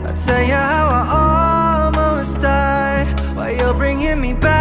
I'll tell you how I almost died, while you're bringing me back.